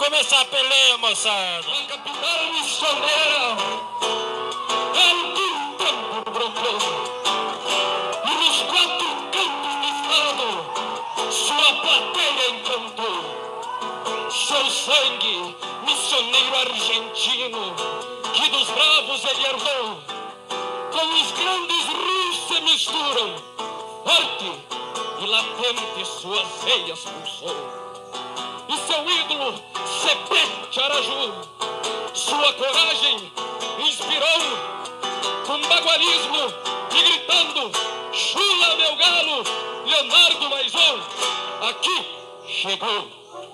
começar a peleia, moçada. A capital missioneira é um campo broncoso. E nos 4 cantos do estado, sua plateia encantou. Seu sangue, missioneiro argentino, que dos bravos ele herdou, com os grandes rios se misturam, forte e latente suas veias pulsou. E seu ídolo, Sepete Araju, sua coragem inspirou com bagualismo e gritando: chula meu galo, Leonardo Maison, aqui chegou.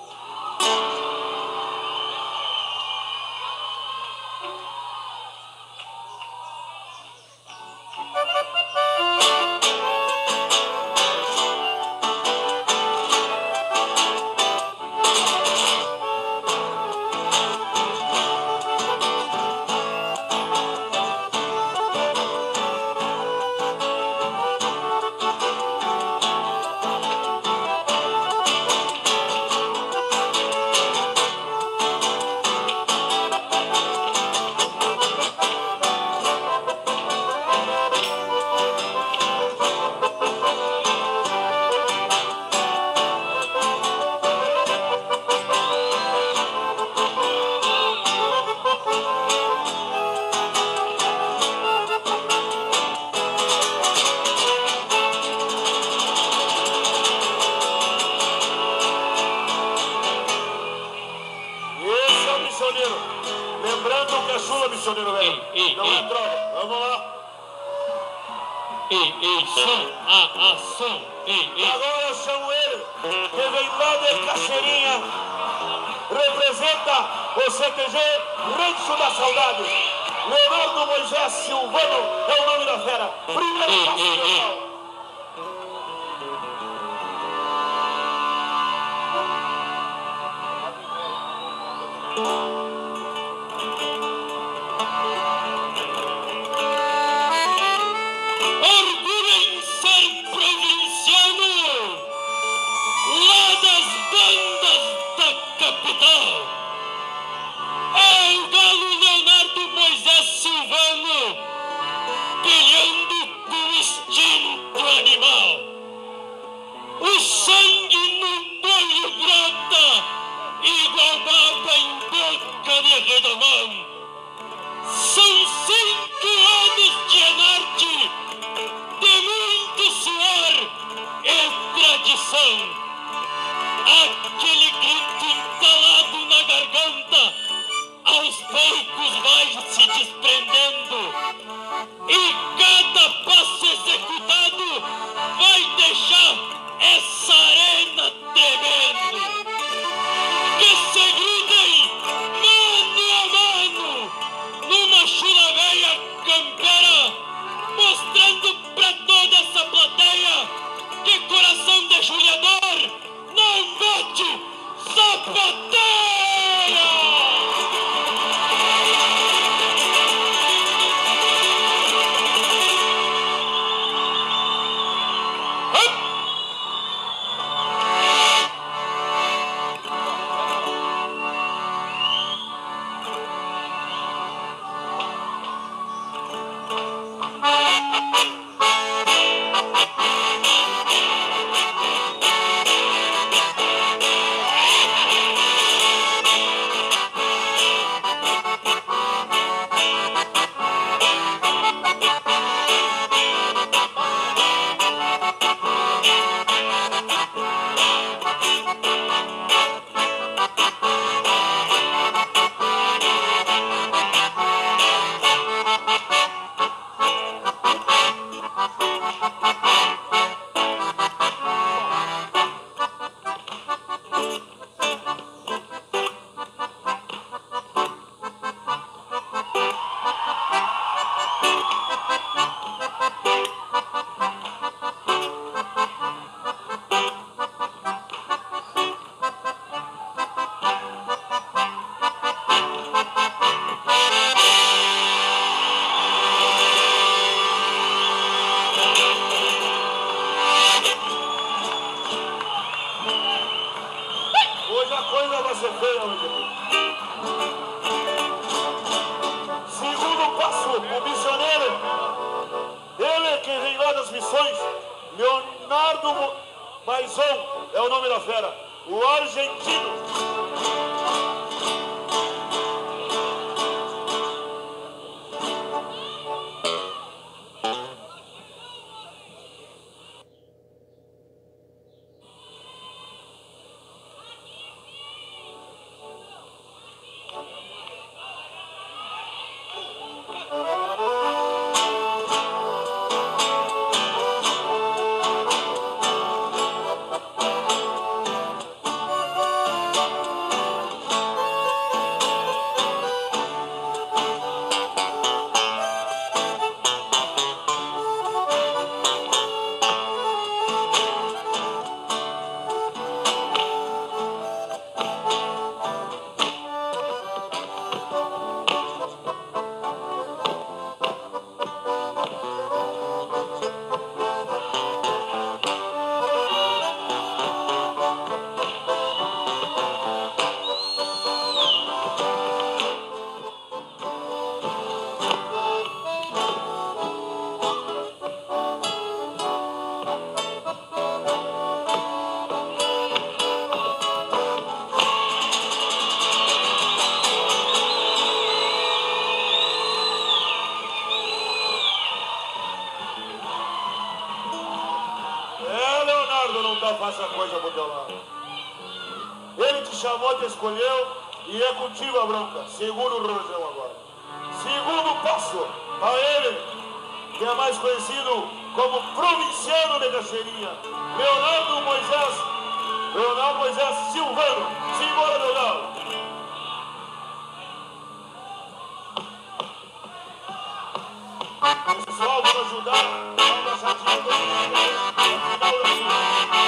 Lembrando que é chula, missioneiro velho. Não é droga. Vamos lá. Som. Agora eu chamo ele, que vem lá de Cachoeirinha, representa o CTG Rancho da Saudade. Leonardo Moisés Silvano é o nome da fera. Primeiro passo final. Aquele grito entalado na garganta, aos poucos vai se desprendendo, e cada passo executado vai deixar essa arena tremendo. Que se grudem mano a mano numa chula velha campera, mostrando pra toda essa plateia que coração de juliador vai ser feia hoje aqui. Segundo passo, o missioneiro, ele que vem lá das missões, Leonardo Maison, é o nome da fera, o argentino. Faça a coisa pro teu lado. Ele te chamou, te escolheu e é contigo a bronca. Segura o rojão agora. Segundo passo, a ele, que é mais conhecido como provinciano de Cachoeirinha, Leonardo Moisés Silvano. Simbora, meu galo. Pessoal, vamos ajudar. Vamos chatinho do final da vida.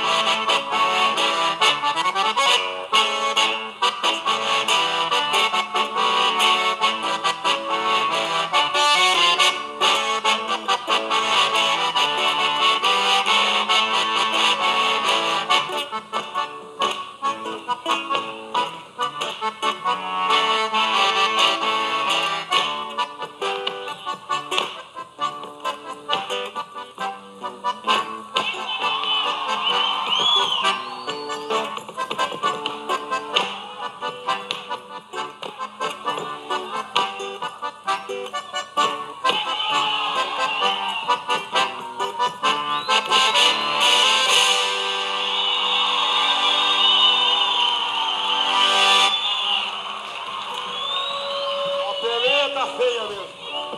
Feia mesmo.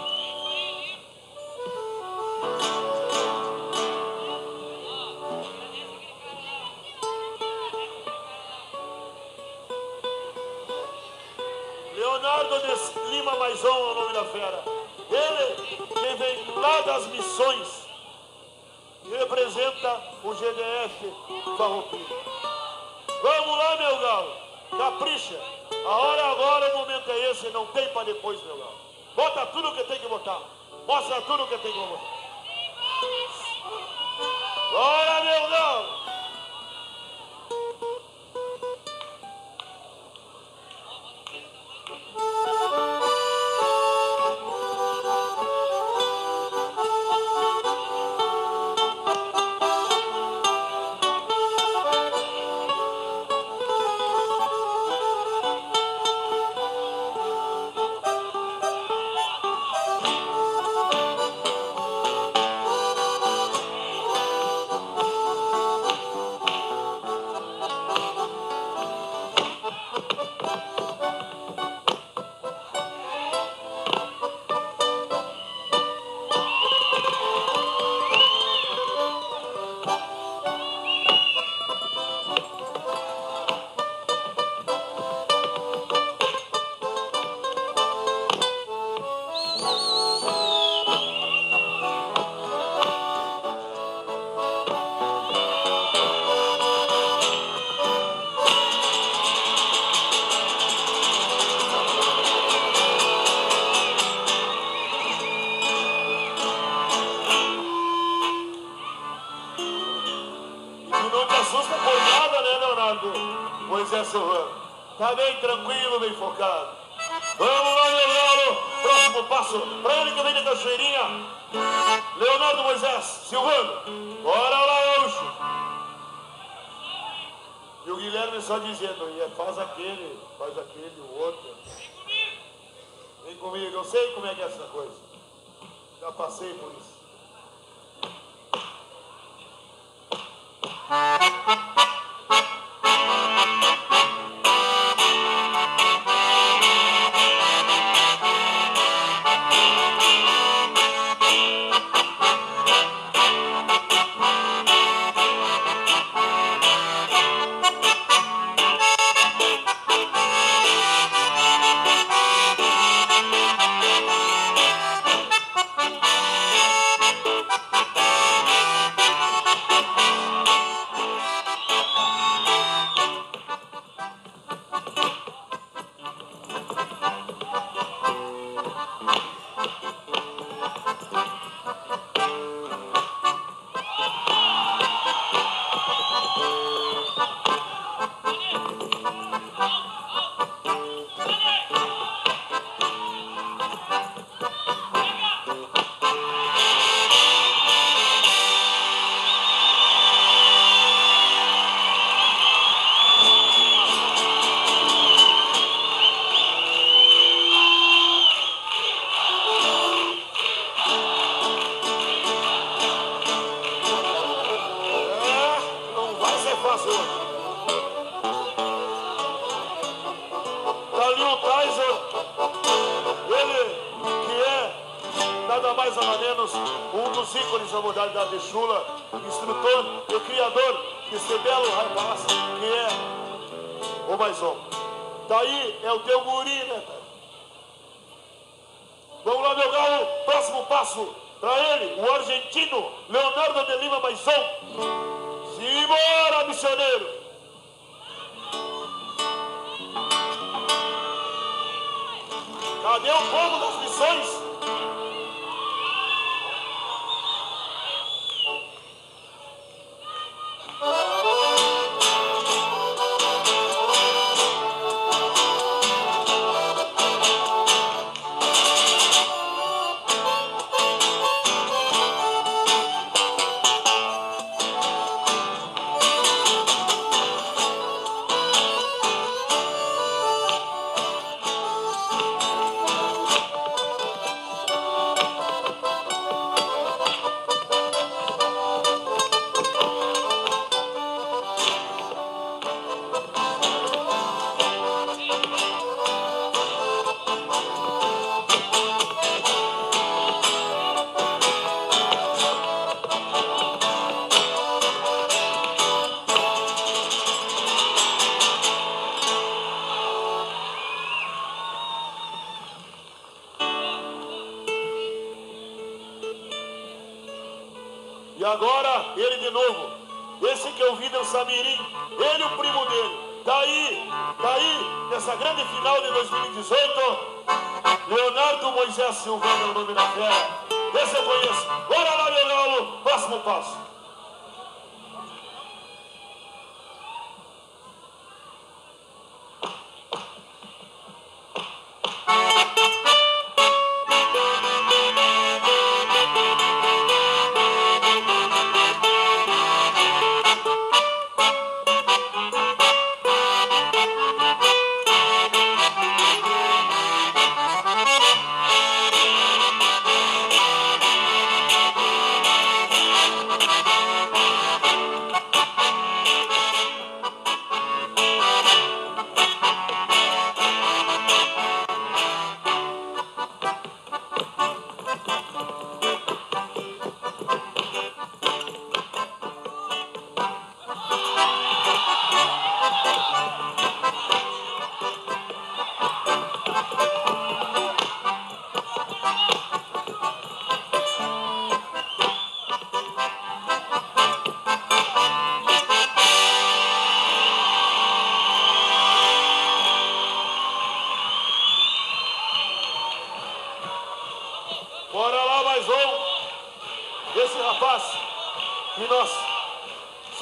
Leonardo de Lima Maison é o nome da fera. Ele que vem lá das missões e representa o GDF Farroupilha. Vamos lá, meu galo, capricha. A hora agora, o momento é esse, não tem para depois, meu galo. Bota tudo que tem que botar. Mostra tudo que tem que botar. Bora, meu galo. Tu não te assusta por nada, né, Leonardo Moisés Silvano? Tá bem tranquilo, bem focado. Vamos lá, Leonardo. Próximo passo. Pra ele que vem da cachoeirinha. Leonardo Moisés Silvano. Bora lá, Gaúcho. E o Guilherme só dizendo, faz aquele, o outro. Vem comigo, eu sei como é que é essa coisa. Já passei por isso. Um dos ícones da modalidade de chula, instrutor e criador desse belo rapaz, que é o Maison. Daí é o teu guri, né, cara? Vamos lá, meu galo, próximo passo para ele, o argentino Leonardo de Lima Maison. Simbora, missioneiro! Cadê o povo das missões? E agora, ele de novo. Esse que eu vi no Samirim, ele o primo dele. Daí, nessa grande final de 2018, Leonardo Moisés Silvano é o nome da fera. Esse eu conheço. Bora lá, meu galo. Próximo passo.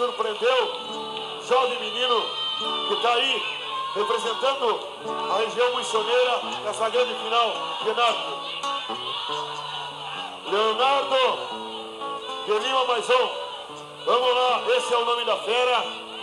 surpreendeu, jovem menino que está aí representando a região missioneira nessa grande final, Leonardo de Lima Maison. Vamos lá, esse é o nome da fera.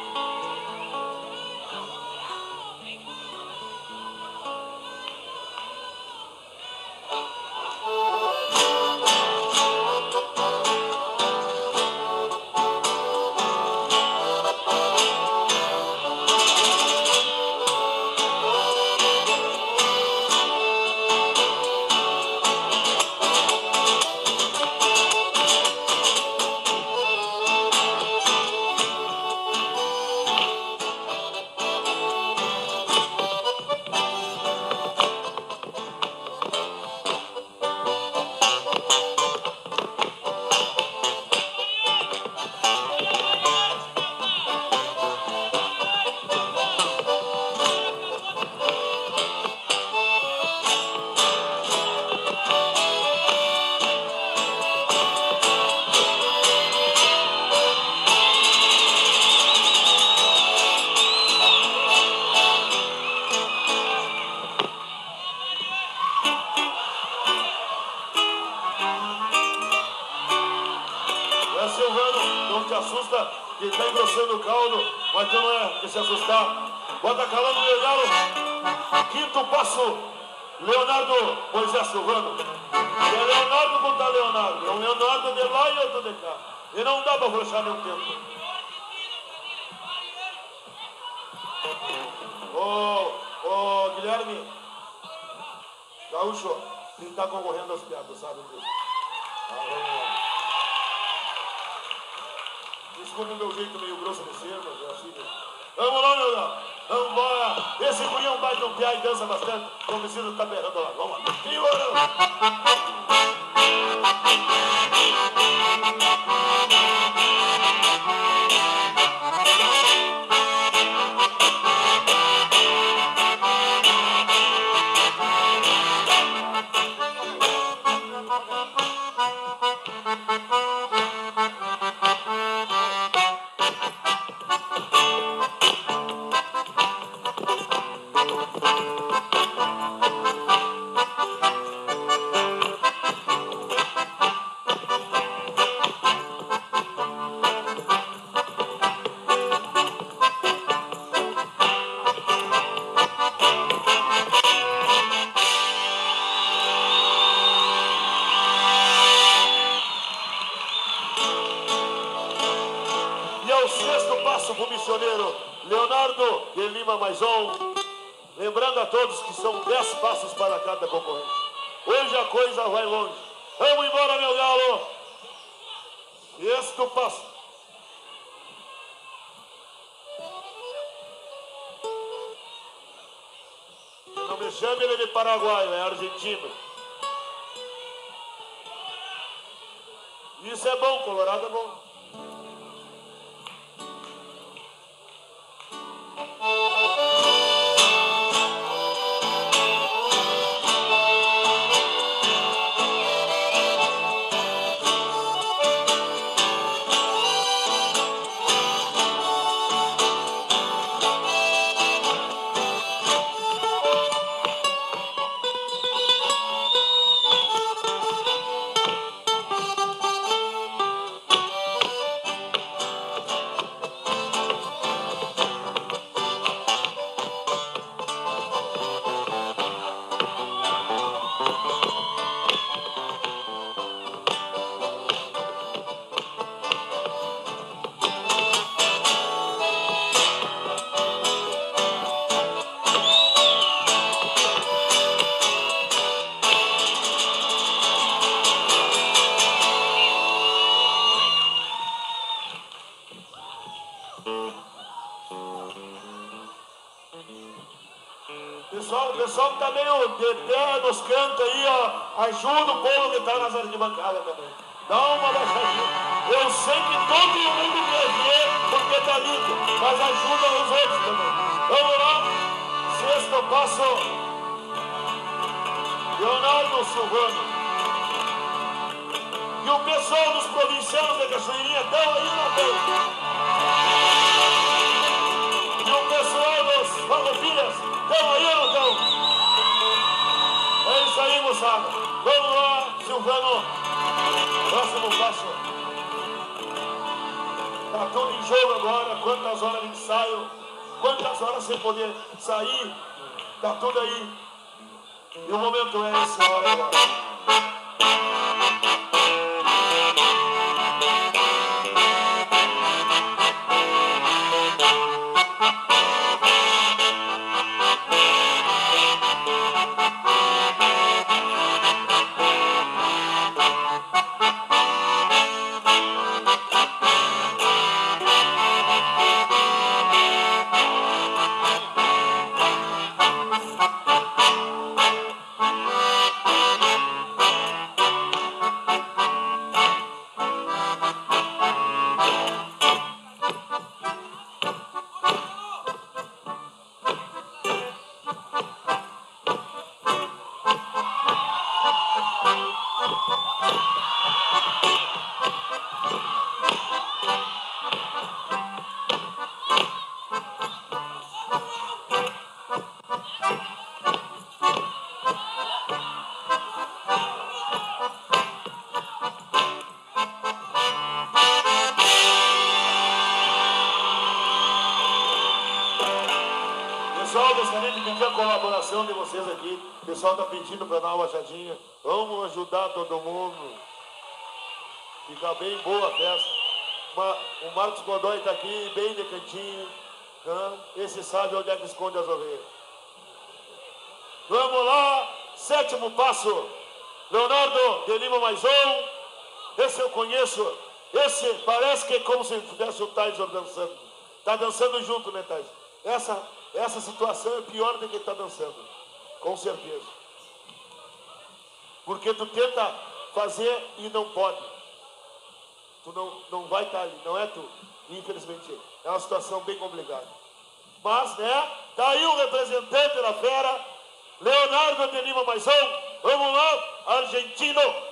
Assusta, que está engrossando o caldo, mas tu não é de se assustar. Bota calando o Leonardo. Quinto passo, Leonardo Moisés Silvano. É Leonardo contra Leonardo. É um Leonardo de lá e outro de cá. E não dá para afrouxar nenhum tempo. Ô, Guilherme Gaúcho, ele está concorrendo aos piadas, sabe disso? Vamos lá. Desculpa o meu jeito meio grosso de ser, mas é assim mesmo. Vamos lá, meu Deus. Vamos embora. Esse guri é um baita um piá e dança bastante. Não precisa estar berrando lá. Vamos lá. O missioneiro Leonardo de Lima Maison. Lembrando a todos que são 10 passos para cada concorrente. Hoje a coisa vai longe. Vamos embora, meu galo. Este passo. Não me chame ele de paraguaio, é argentino. Isso é bom, Colorado é bom. O pessoal que está meio de pé nos cantos aí, ó, ajuda o povo que está nas arquibancadas também. Dá uma baixadinha. Eu sei que todo mundo quer ver porque está lindo, mas ajuda os outros também. Vamos lá. Sexto passo. Leonardo Silvano. E o pessoal dos provincianos da Cachoeirinha estão aí, não tem? Tá tudo em jogo agora, quantas horas de ensaio, quantas horas sem poder sair, tá tudo aí. E o momento é esse, hora agora. Pessoal, gostaria de pedir a colaboração de vocês aqui. O pessoal está pedindo para dar uma baixadinha. Vamos ajudar todo mundo. Fica bem boa a festa. O Marcos Godoy está aqui, bem de cantinho. Esse sabe onde é que esconde as ovelhas. Vamos lá, 7º passo. Leonardo de Lima mais um. Esse eu conheço. Esse parece que é como se tivesse o Tyson dançando. Está dançando junto, né, Tyson? Essa situação é pior do que está dançando, com certeza. Porque tu tenta fazer e não pode. Tu não vai estar ali, não é tu. Infelizmente, é uma situação bem complicada. Mas, né, tá aí o representante da fera, Leonardo de Lima mais um. Vamos lá, argentino.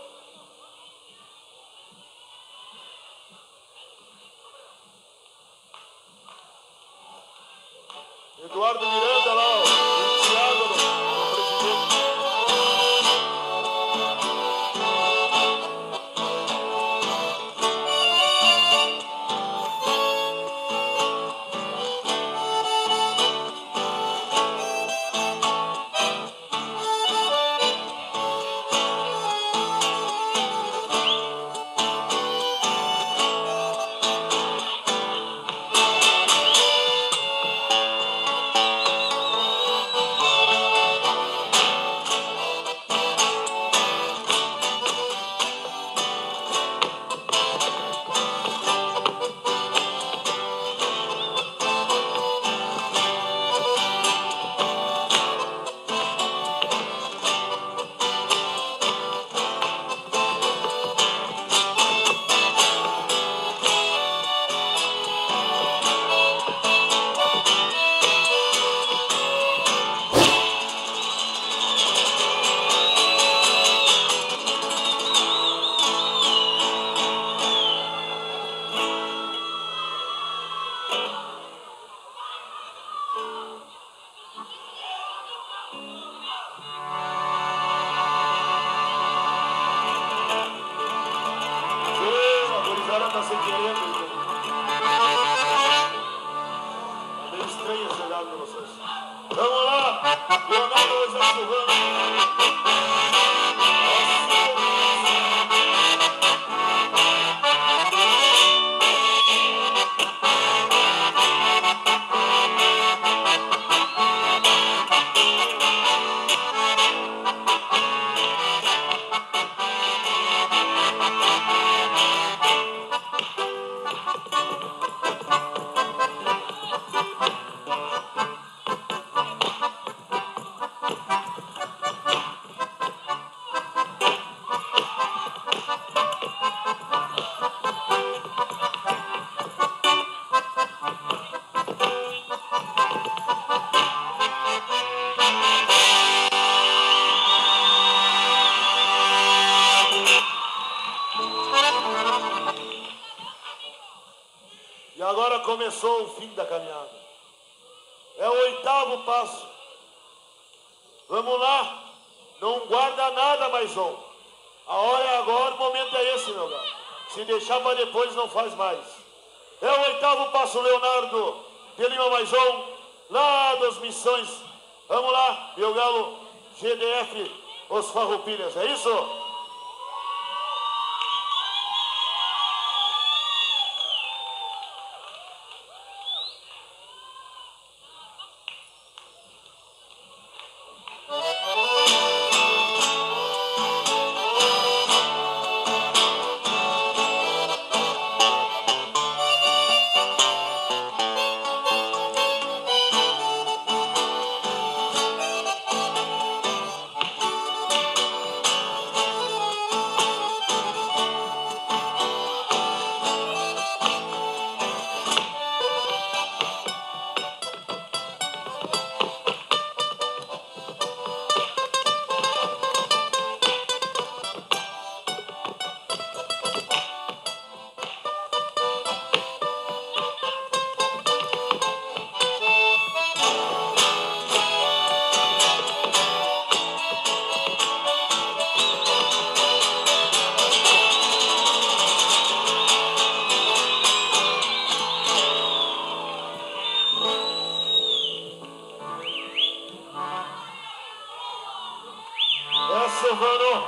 Eduardo Miranda lá, o Thiago, o presidente. Vamos lá, Leonardo José Silvano. E agora começou o fim da caminhada. É o 8º passo. Vamos lá. Não guarda nada, mais um. A hora é agora, o momento é esse, meu galo. Se deixar para depois, não faz mais. É o oitavo passo, Leonardo de Lima Maison, lá das Missões. Vamos lá, meu galo, GDF, os Farroupilhas, é isso? Silvano.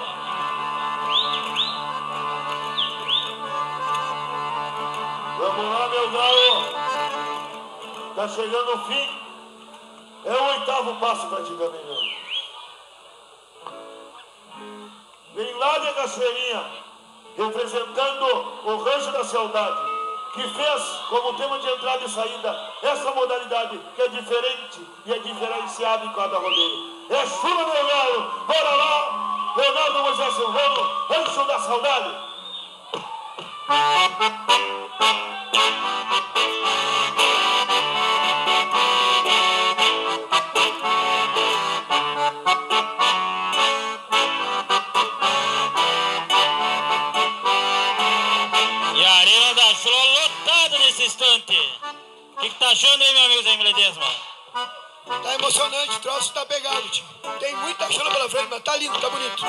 Vamos lá, meu galo. Tá chegando o fim. É o oitavo passo praticamente. Vem lá de Cachoeirinha, representando o Rancho da Saudade, que fez como tema de entrada e saída essa modalidade que é diferente e é diferenciada em cada rodeio. É chuva, meu galo. Bora lá, Leonardo Moisés Silvano, Rancho da Saudade. E a Arena da Flor lotada nesse instante. O que tá achando aí, meu amigo Zé Ledesma? Tá emocionante, o troço tá pegado, tio. Tem muita chula pela frente, mas tá lindo, tá bonito.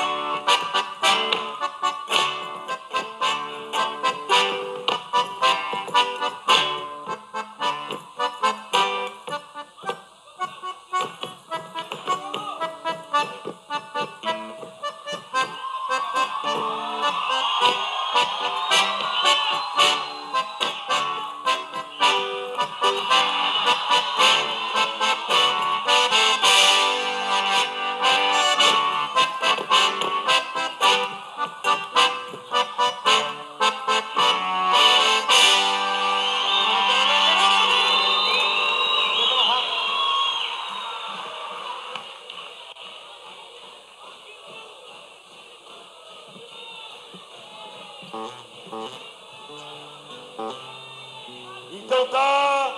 Então tá,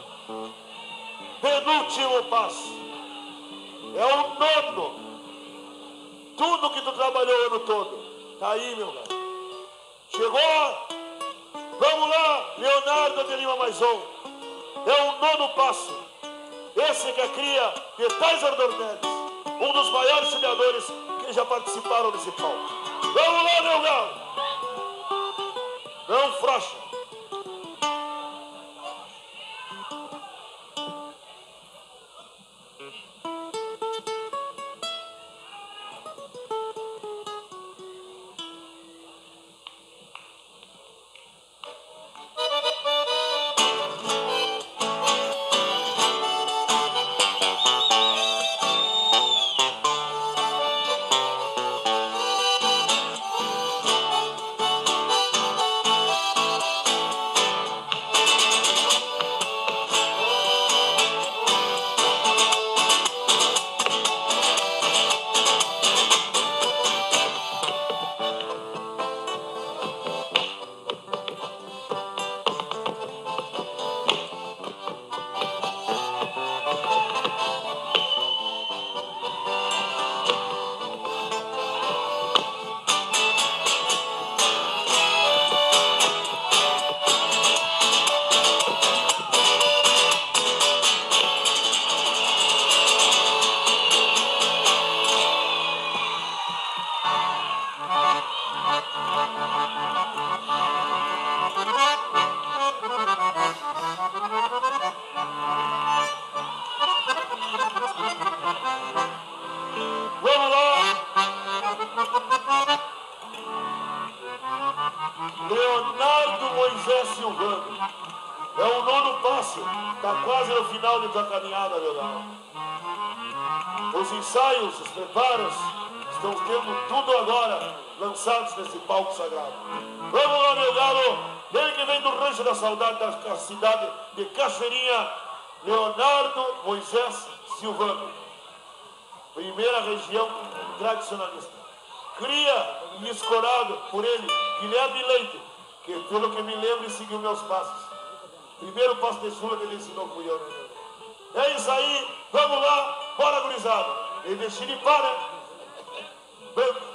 penúltimo passo, é o nono. Tudo que tu trabalhou o ano todo, tá aí, meu gato. Chegou, vamos lá, Leonardo de Lima Maison. É o nono passo. Esse que é cria de Taizar Dornelles, um dos maiores criadores que já participaram desse palco. Vamos lá, meu galo. Não frouxa. Silvano. É o 9º passo. Está quase no final de tua caminhada, meu galo. Os ensaios, os preparos, estão tendo tudo agora lançados nesse palco sagrado. Vamos lá, meu galo. Ele que vem do Rancho da Saudade, da cidade de Cachoeirinha, Leonardo Moisés Silvano. Primeira região tradicionalista. Cria e escorado por ele, Guilherme Leite, que pelo que me lembro seguiu meus passos. Primeiro passo de chula que ele ensinou fui eu, né? É isso aí, vamos lá, bora gurizada. Ele deixa ele para. Branco.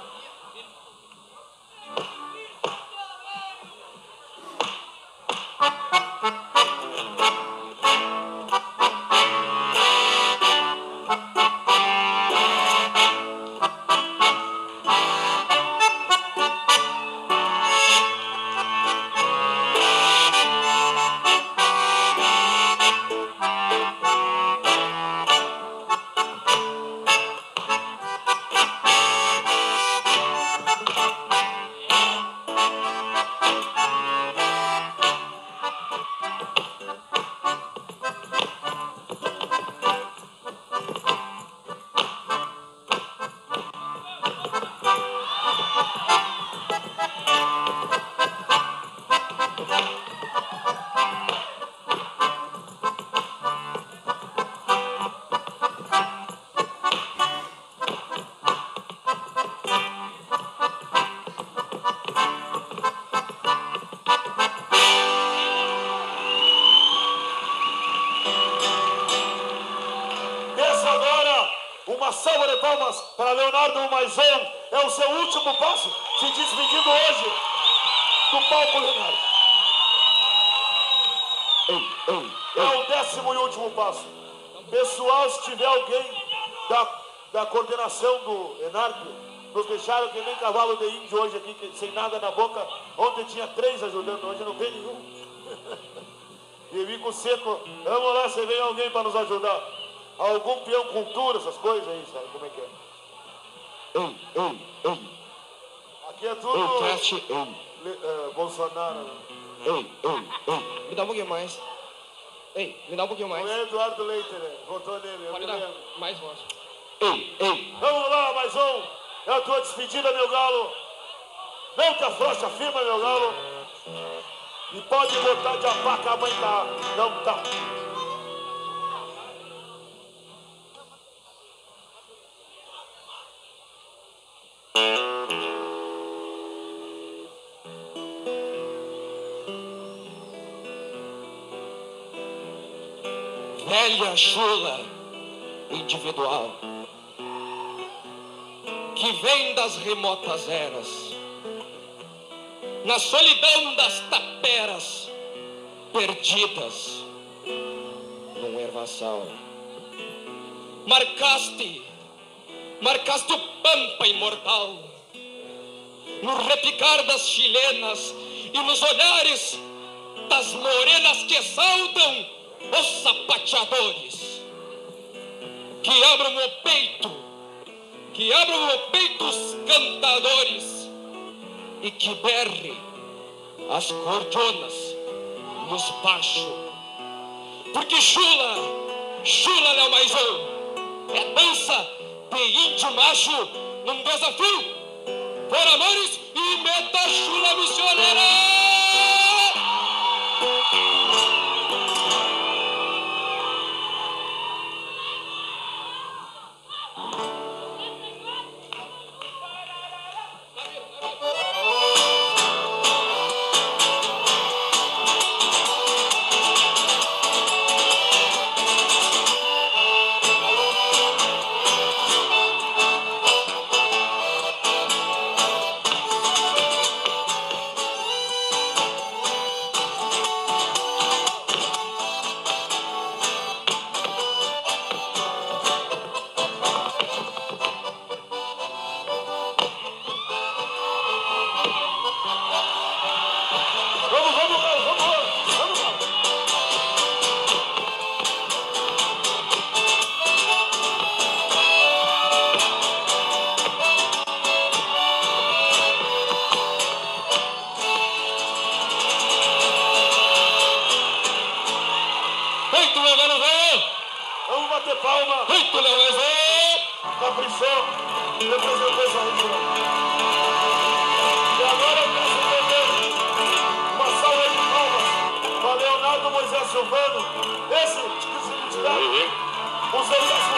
Uma salva de palmas para Leonardo Maison. É o seu último passo, se despedindo hoje do palco, Leonardo. É o 10º e último passo. Pessoal, se tiver alguém da coordenação do Enarc, nos deixaram que nem cavalo de índio hoje aqui, sem nada na boca. Ontem tinha 3 ajudando, hoje não tem nenhum. E bico seco. Vamos lá, se vem alguém para nos ajudar. Algum peão cultura, essas coisas aí, sabe como é que é? Aqui é tudo Bolsonaro. Me dá um pouquinho mais. Me dá um pouquinho mais. Não é Eduardo Leite, né? Votou nele. Pode dar mais voz. Vamos lá, mais um. É a tua despedida, meu galo. Não te afrouxa, firma, meu galo. E pode botar de apá que a mãe tá. Não tá. Velha chula individual que vem das remotas eras, na solidão das taperas perdidas num ervaçal. Marcaste o pampa imortal no repicar das chilenas e nos olhares das morenas que saudam os sapateadores. Que abram o peito os cantadores e que berre as cordionas nos baixos. Porque chula Léo Maison é dança de índio macho num desafio por amores e meta chula missioneira. Muito legal, Zé! Vamos bater palma. Muito legal, Zé! Caprichou, representou essa região. E agora eu peço também uma salva de palmas para Leonardo Moisés Silvano, esse que se dedica, o seu